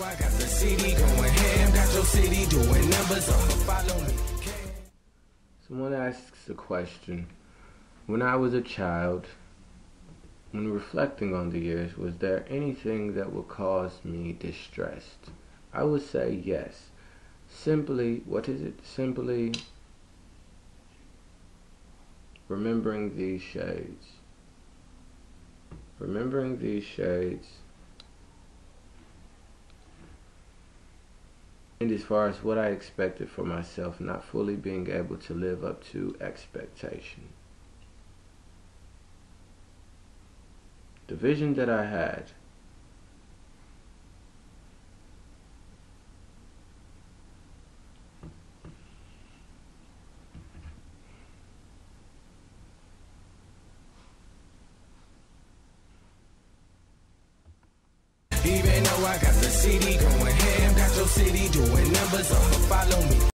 know I got the city going ham, got your city doing numbers on the follow me. Someone asks the question, when I was a child, when reflecting on the years, was there anything that would cause me distress? I would say yes. Simply remembering these shades. Remembering these shades. And as far as what I expected for myself, not fully being able to live up to expectation. The vision that I had, even though I got the city going ham, got your city doing numbers on the follow me.